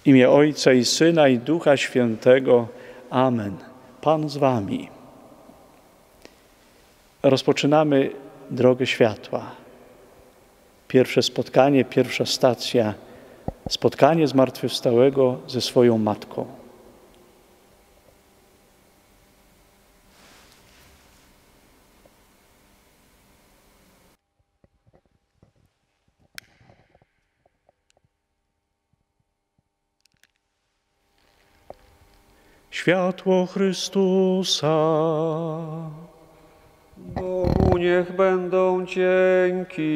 W imię Ojca i Syna i Ducha Świętego. Amen. Pan z wami. Rozpoczynamy drogę światła. Pierwsze spotkanie, pierwsza stacja. Spotkanie zmartwychwstałego ze swoją matką. Światło Chrystusa. Bogu niech będą dzięki.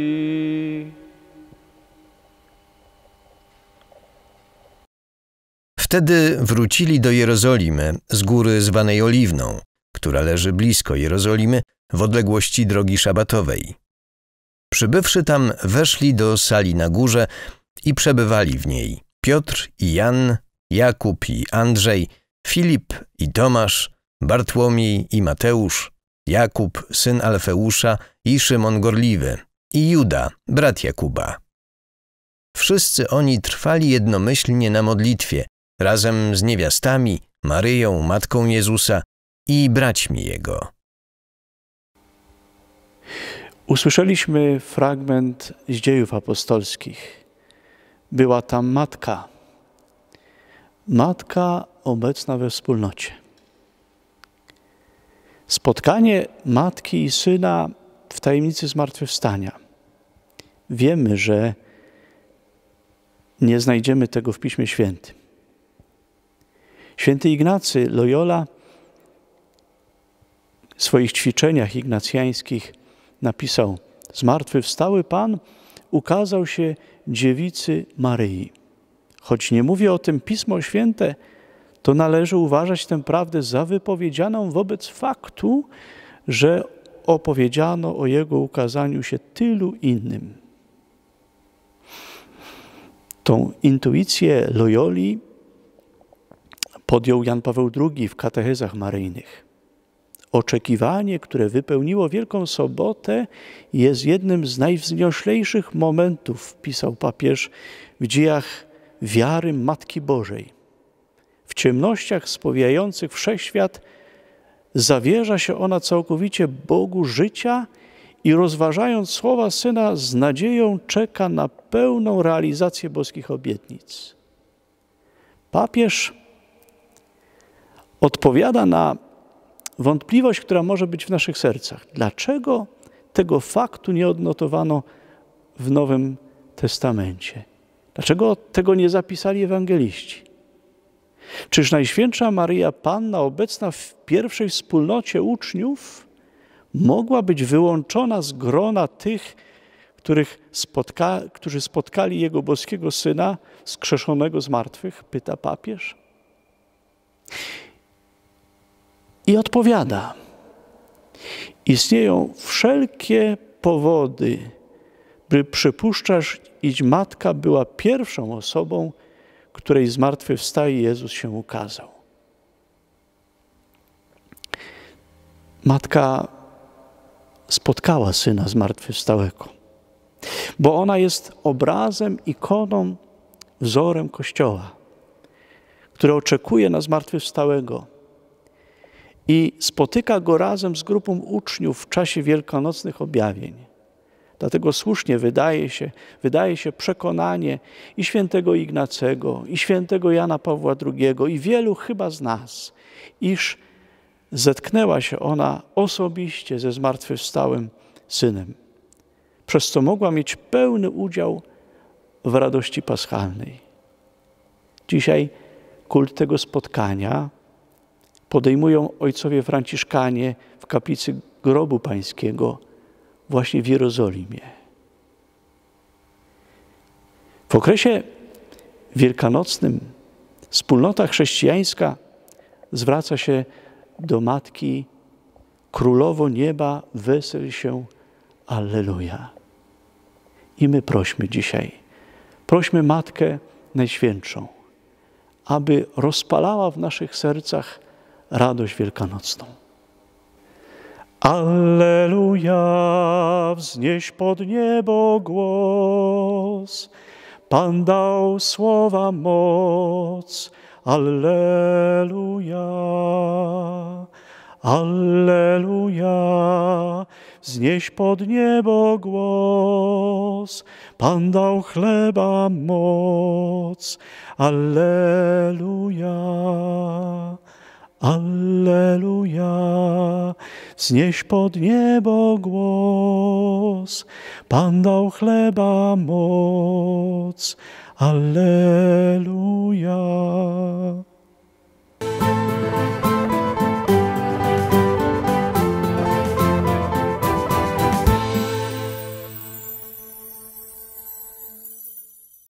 Wtedy wrócili do Jerozolimy z góry zwanej Oliwną, która leży blisko Jerozolimy w odległości drogi szabatowej. Przybywszy tam, weszli do sali na górze i przebywali w niej Piotr i Jan, Jakub i Andrzej, Filip i Tomasz, Bartłomiej i Mateusz, Jakub, syn Alfeusza i Szymon Gorliwy i Juda, brat Jakuba. Wszyscy oni trwali jednomyślnie na modlitwie, razem z niewiastami, Maryją, matką Jezusa i braćmi Jego. Usłyszeliśmy fragment z Dziejów Apostolskich. Była tam matka. Matka obecna we wspólnocie. Spotkanie matki i syna w tajemnicy zmartwychwstania. Wiemy, że nie znajdziemy tego w Piśmie Świętym. Święty Ignacy Loyola w swoich ćwiczeniach ignacjańskich napisał: zmartwychwstały Pan ukazał się dziewicy Maryi. Choć nie mówi o tym Pismo Święte, to należy uważać tę prawdę za wypowiedzianą wobec faktu, że opowiedziano o Jego ukazaniu się tylu innym. Tą intuicję Loyoli podjął Jan Paweł II w katechezach maryjnych. Oczekiwanie, które wypełniło Wielką Sobotę, jest jednym z najwznioślejszych momentów, pisał papież, w dziejach wiary Matki Bożej. W ciemnościach spowijających wszechświat zawierza się ona całkowicie Bogu życia i rozważając słowa Syna z nadzieją czeka na pełną realizację boskich obietnic. Papież odpowiada na wątpliwość, która może być w naszych sercach. Dlaczego tego faktu nie odnotowano w Nowym Testamencie? Dlaczego tego nie zapisali ewangeliści? Czyż Najświętsza Maryja Panna, obecna w pierwszej wspólnocie uczniów, mogła być wyłączona z grona tych, którzy spotkali Jego boskiego Syna wskrzeszonego z martwych? Pyta papież. I odpowiada: istnieją wszelkie powody, by przypuszczać, iż Matka była pierwszą osobą, której zmartwychwstały Jezus się ukazał. Matka spotkała Syna zmartwychwstałego, bo ona jest obrazem, ikoną, wzorem Kościoła, który oczekuje na zmartwychwstałego i spotyka Go razem z grupą uczniów w czasie wielkanocnych objawień. Dlatego słusznie wydaje się przekonanie i świętego Ignacego, i świętego Jana Pawła II, i wielu chyba z nas, iż zetknęła się ona osobiście ze zmartwychwstałym Synem, przez co mogła mieć pełny udział w radości paschalnej. Dzisiaj kult tego spotkania podejmują ojcowie franciszkanie w kaplicy Grobu Pańskiego właśnie w Jerozolimie. W okresie wielkanocnym wspólnota chrześcijańska zwraca się do Matki: Królowo Nieba, wesel się, Alleluja. I my prośmy dzisiaj, prośmy Matkę Najświętszą, aby rozpalała w naszych sercach radość wielkanocną. Alleluja, wznieś pod niebo głos, Pan dał słowa moc. Alleluja, alleluja. Wznieś pod niebo głos. Pan dał chleba moc. Alleluja, alleluja. Wznieś pod niebo głos. Pan dał chleba moc. Alleluja.